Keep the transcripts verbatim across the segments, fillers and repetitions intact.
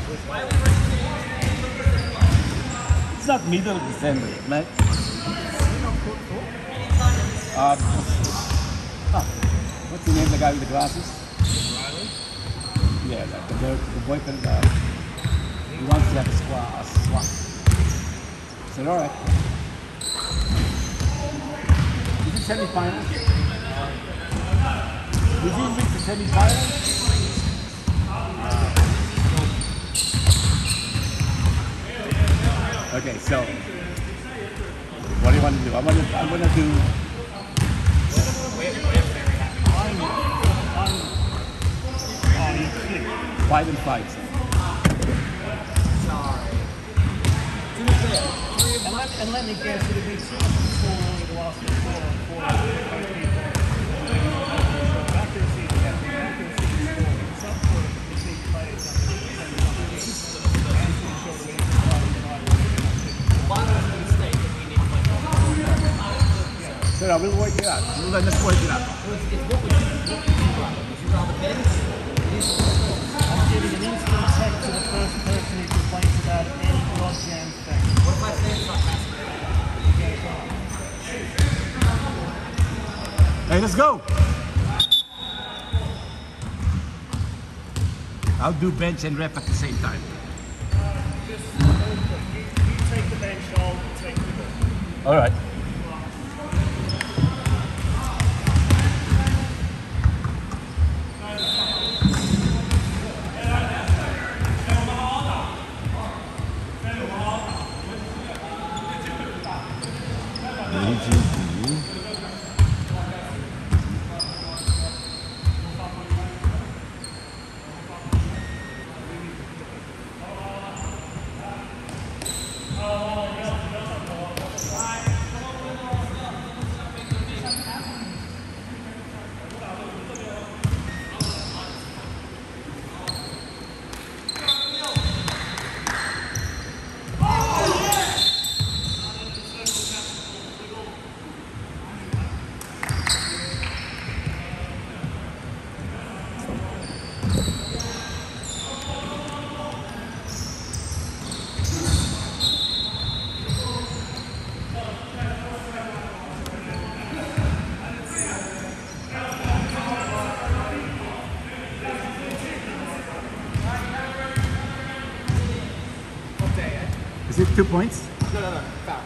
It's not middle of December, man. Uh, ah, what's the name of the guy with the glasses? Riley? Yeah, like the, the, the boyfriend guy. He wants to have a swap. A swap. I said, all right. Is it semi-final? Did he reach the semi-final? Okay, so what do you want to do? I'm gonna, I'm gonna do. Five and five. So. And let, and let me guess, it'll be two four only the last four on four. Accuracy is accuracy is four. Some sort of mistake players So I will work it out. We'll let us work it out. I'm giving an instant text to the first person who complains about any logjam thing. What if I say it's not Hey, let's go. I'll do bench and rep at the same time. Just you, you take the bench, I'll take the ball. All right. Is it two points? No, no, no. Foul.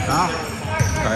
Đó. Đây.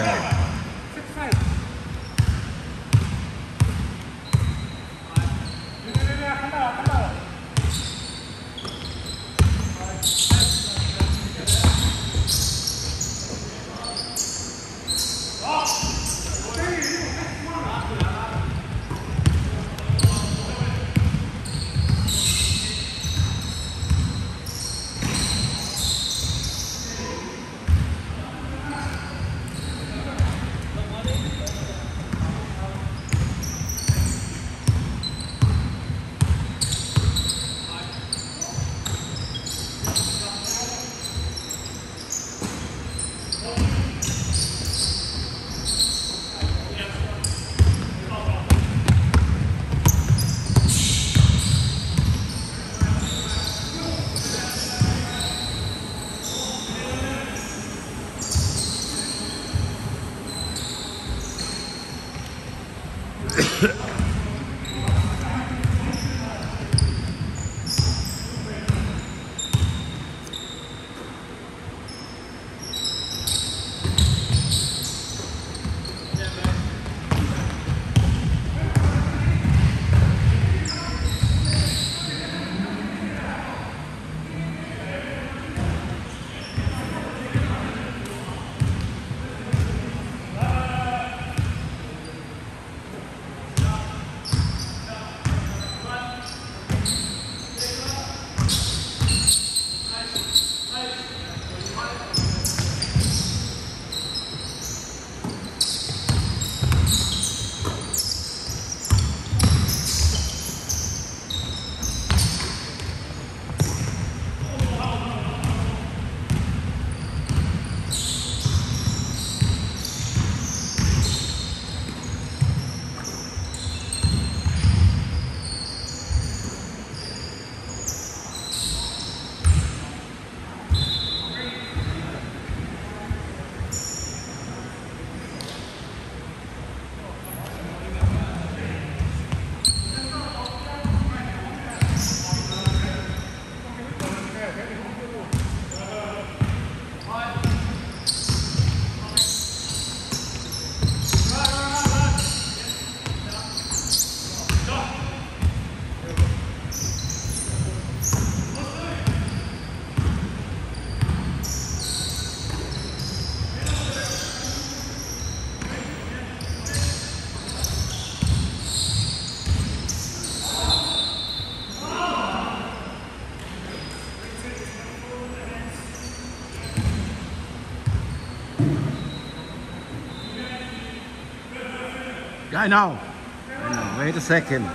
I know. I know. Wait a second.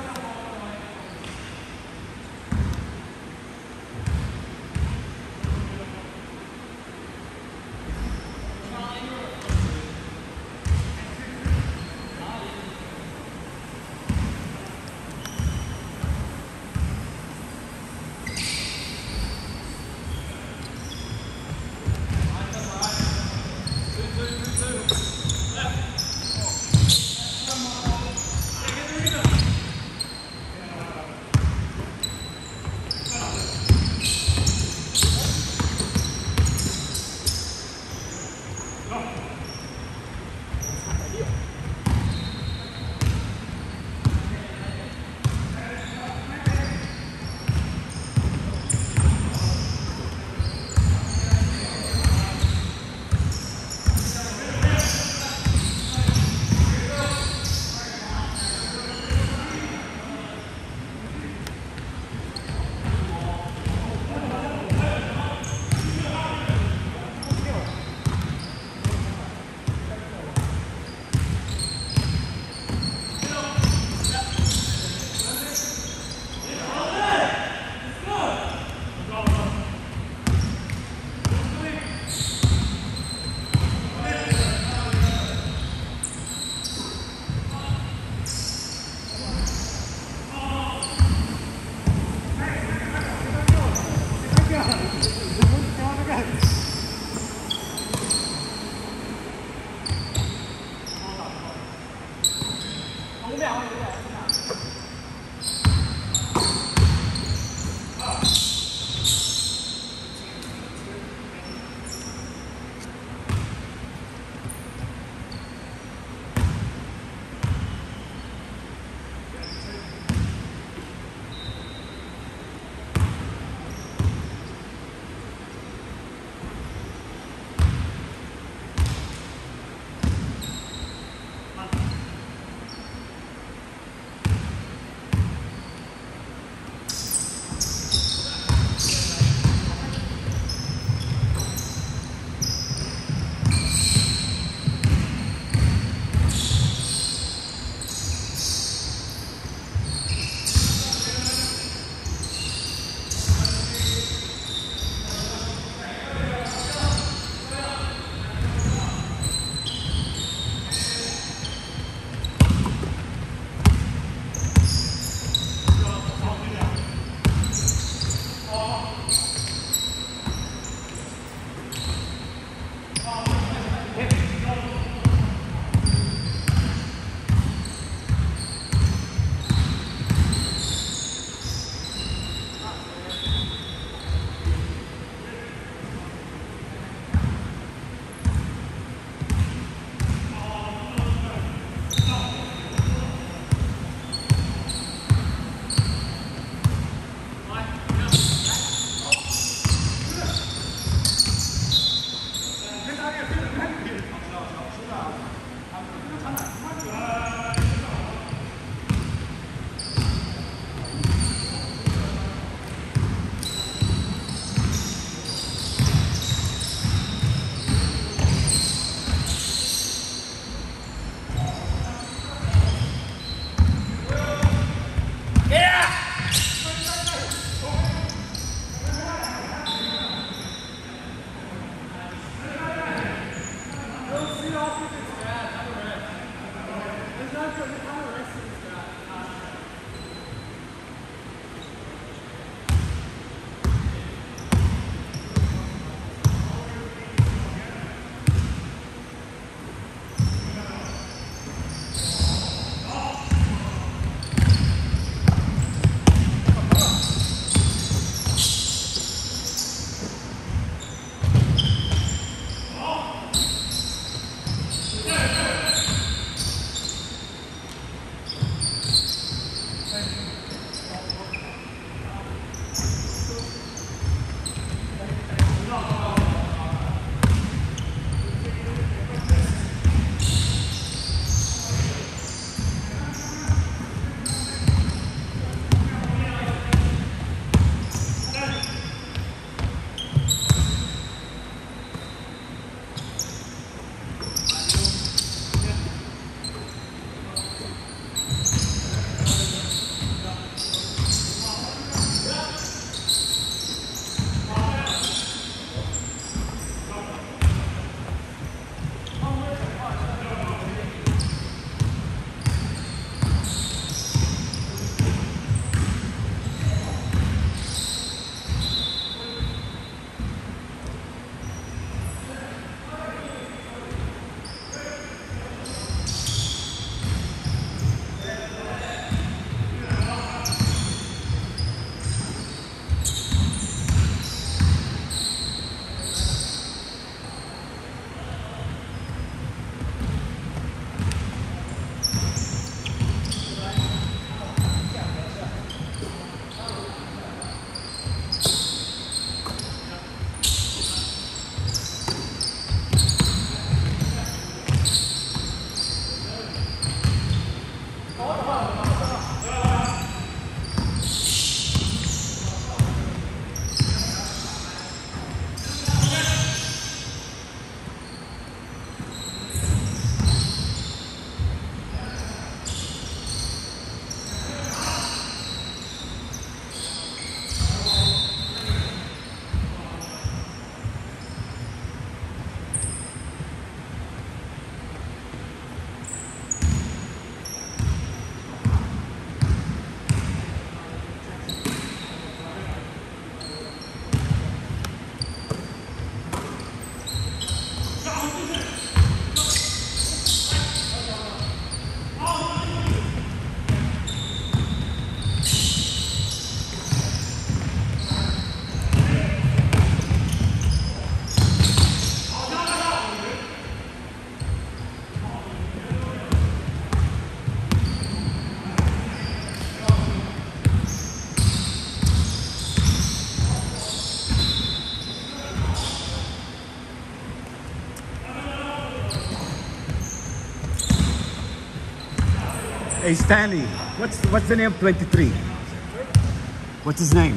Hey Stanley, what's what's the name of twenty-three? What's his name?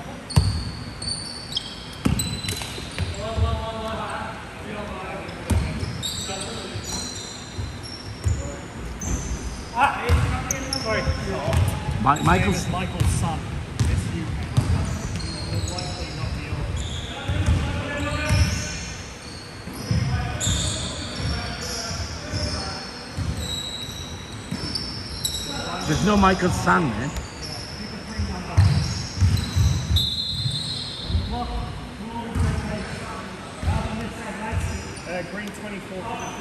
Sorry. Mi- Michael's. It's Michael's son. It's you. Will likely not be yours. There's no Michael's son, man. Uh, green twenty-four.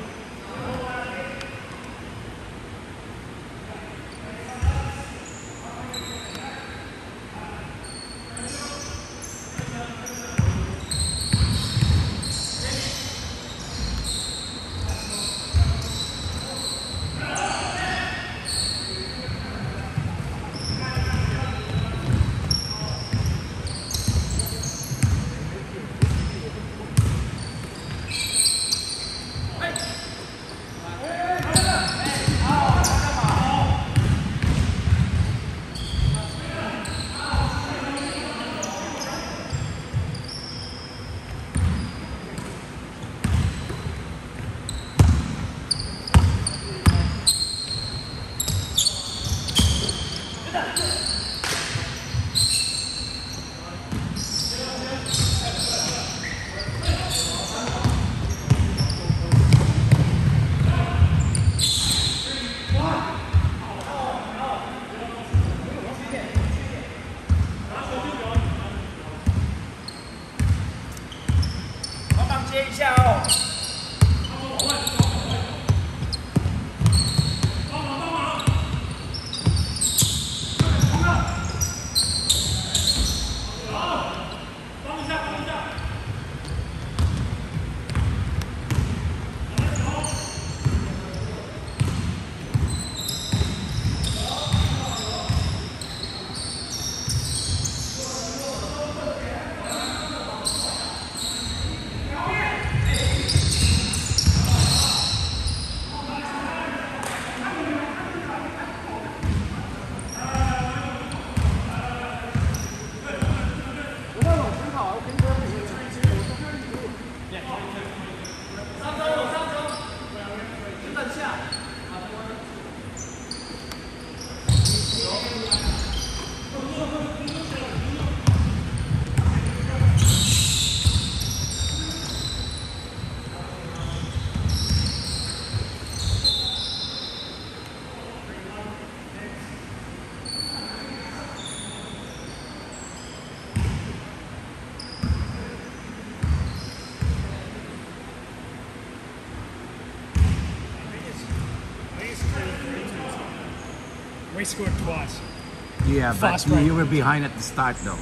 We scored twice. Yeah, but Fast you, break. you were behind at the start, though.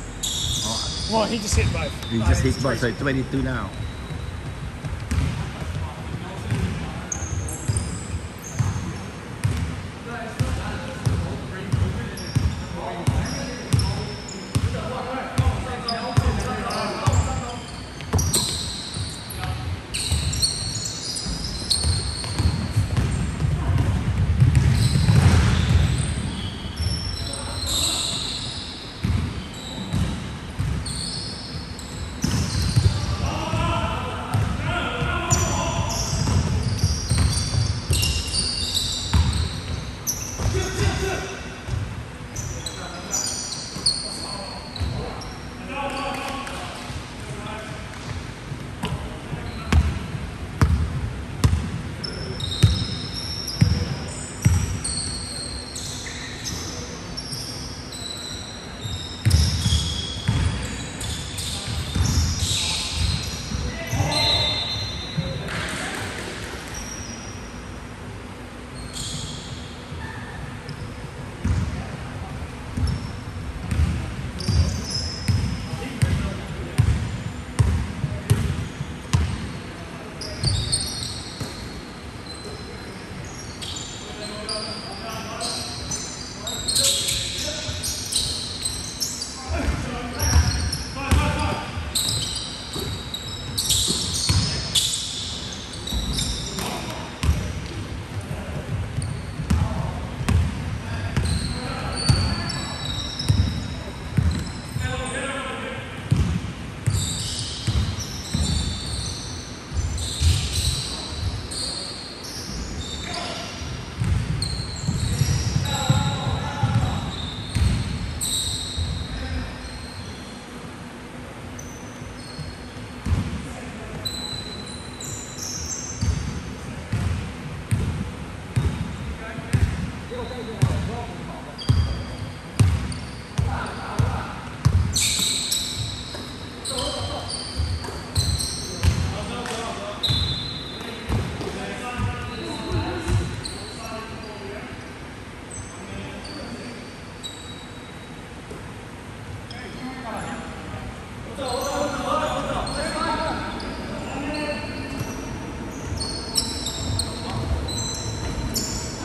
Well, he just hit both. You Uh, just it's hit both, so three. twenty-two now.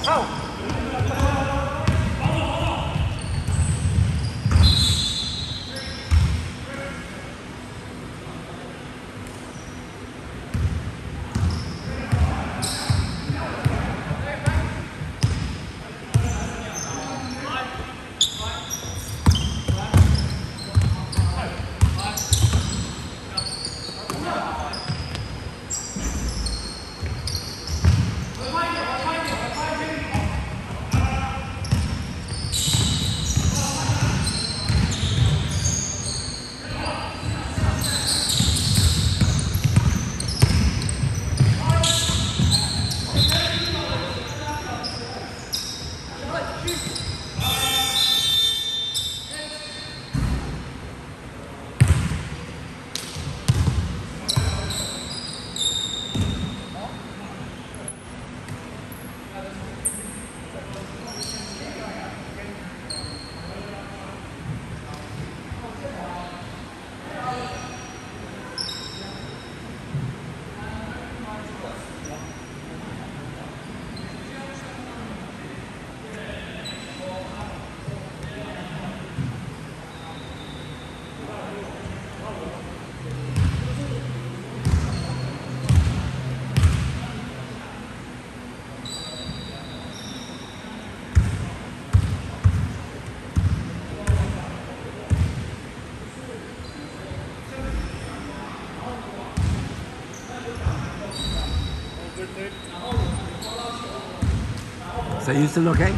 So you still okay?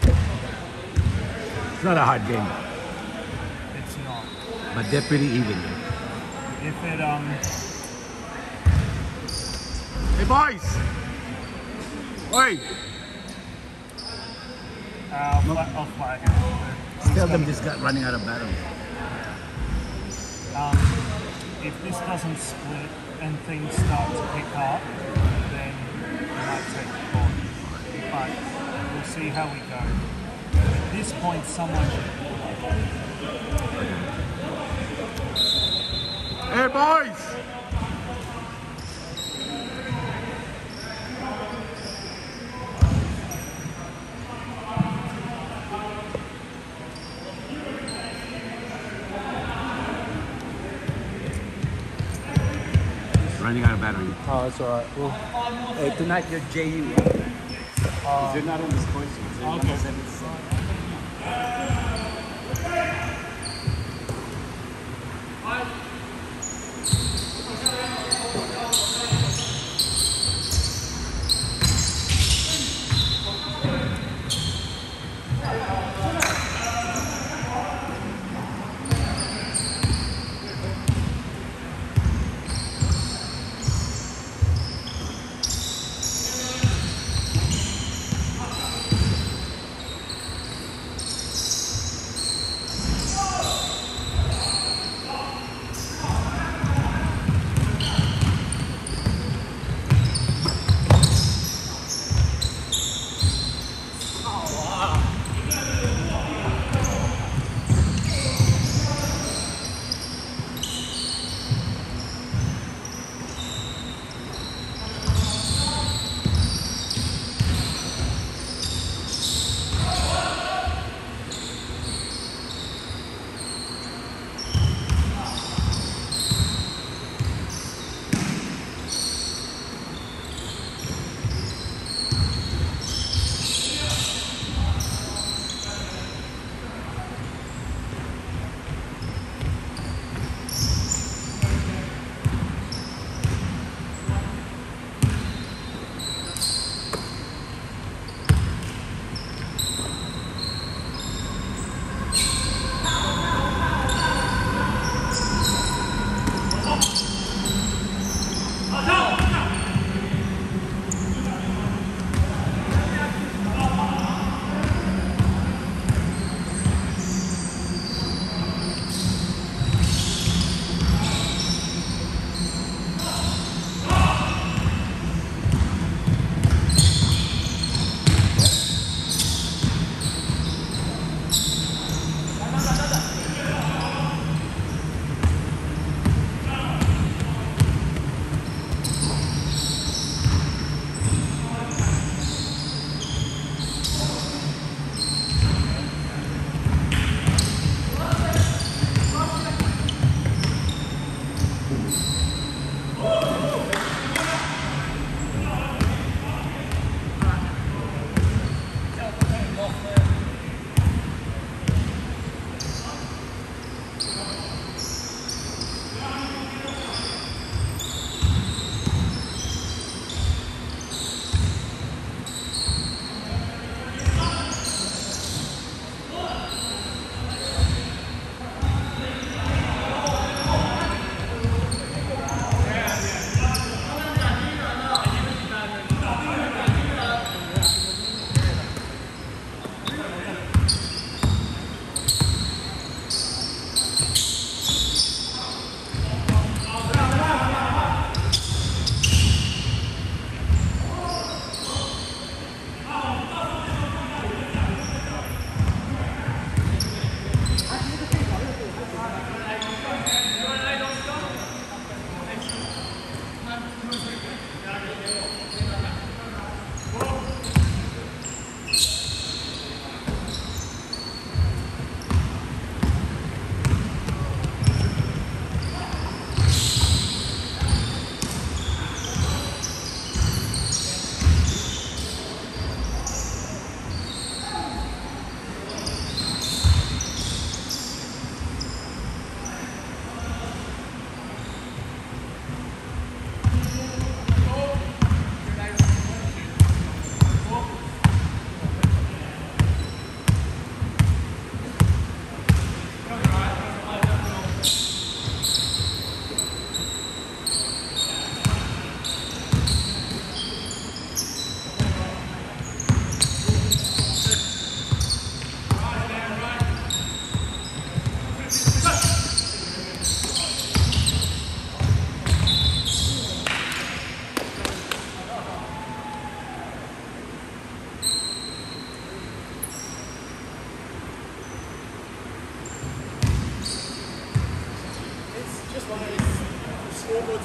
It's not a hard game, It's not. but they're pretty even. If it, um... Hey boys! Oi! Uh, flag, I'll flag it. Tell them just got running out of batteries. Um, if this doesn't split and things start to pick up, then we might take the ball. But we'll see how we go. At this point, someone... Hey boys! Running out of battery. Oh, it's alright. Well, Uh, tonight you're J U. uh, You're not on the score sheet. So you're Okay. number seventy-seven.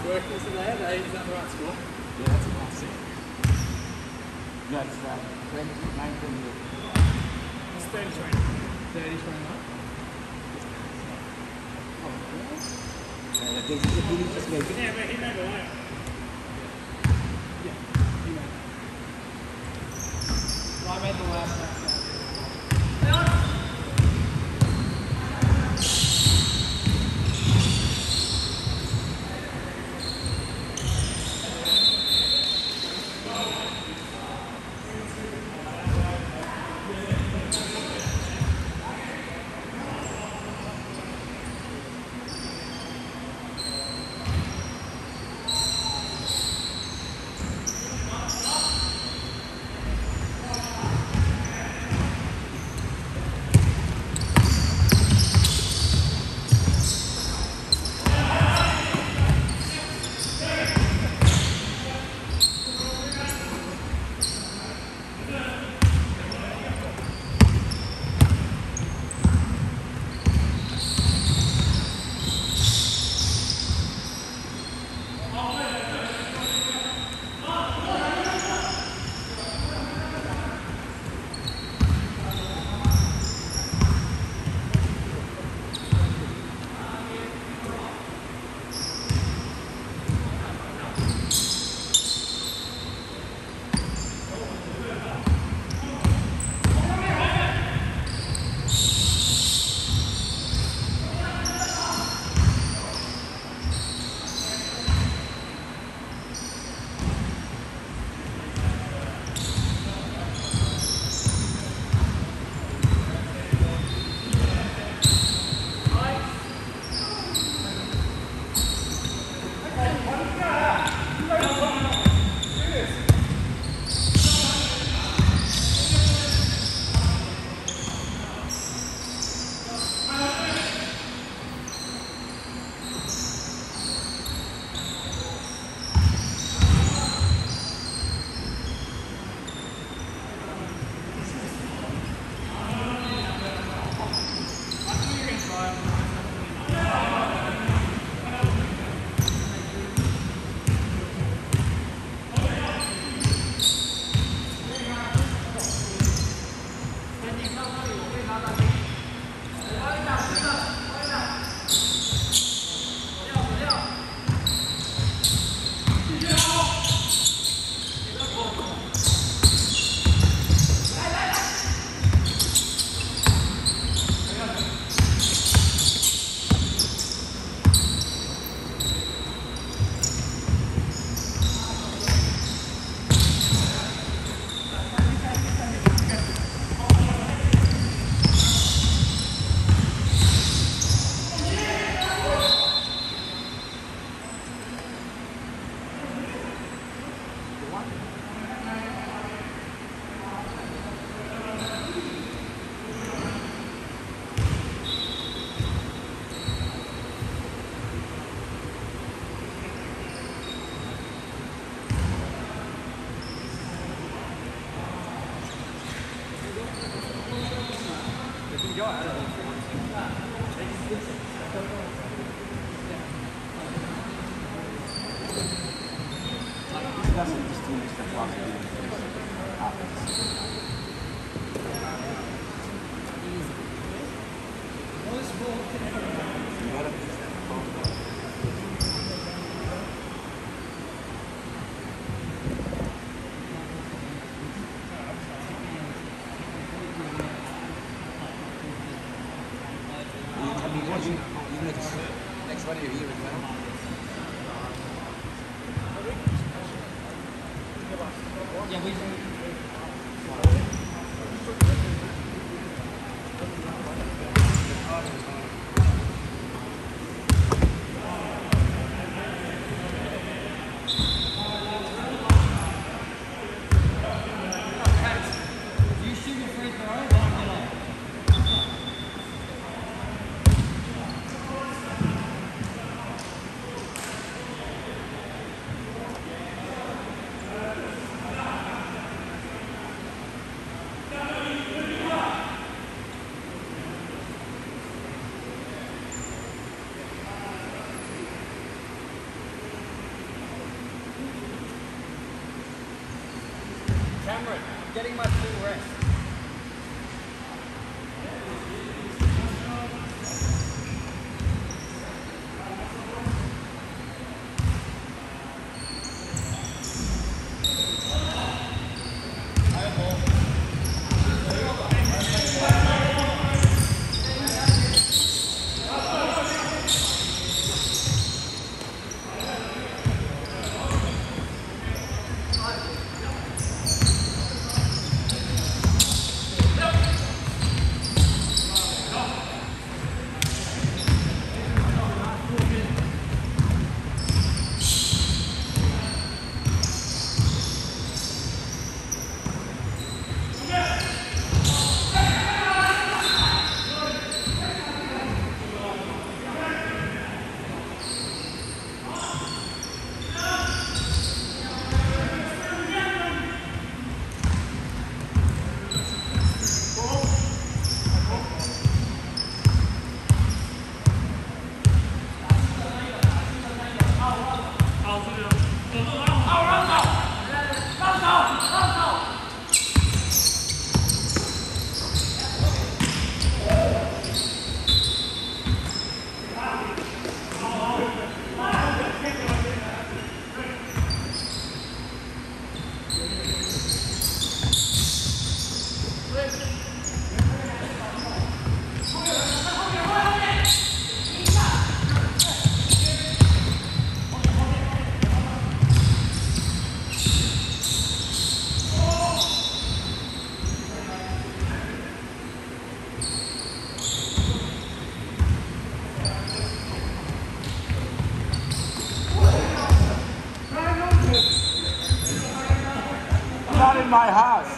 workers are there, they, is that the right score? Yeah, that's a classic. That's uh, twenty-nine twenty-eight. It's thirty twenty. thirty twenty-nine? Uh, they just, they just make it. Yeah, but he made a layup. Yeah, he made it. Well, I made the last one. Doesn't distinguish the class of happens. You gotta fix that phone. I mean, watching even if it's next one of your year as well. Yeah, we you shoot your free throw, then I'll get off. Cameron, I'm getting my full rest. Not in my house.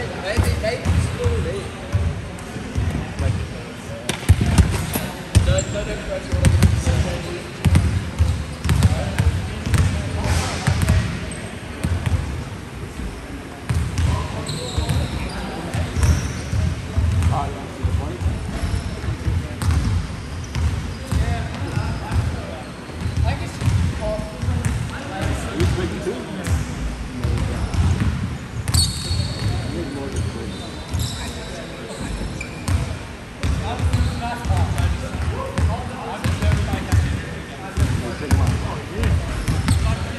Maybe, maybe it's still there. Don't, don't encourage all of them to say Ah, yeah, see the point? I guess He's making two. Need more than three. Yeah, take him out.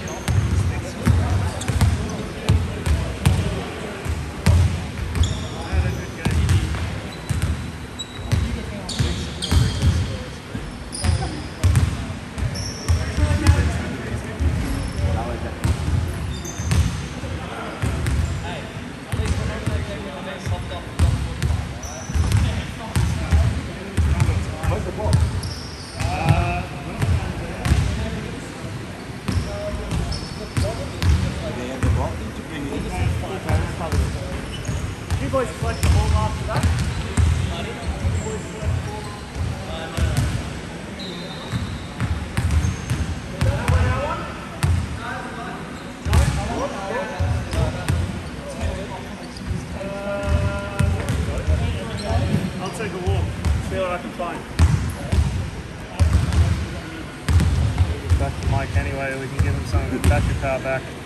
I like that. Where's the ball? They have the ball. You boys collect the ball after that? I'll take a walk, see what I can find. Back to Mike anyway, we can give him something to back the car back.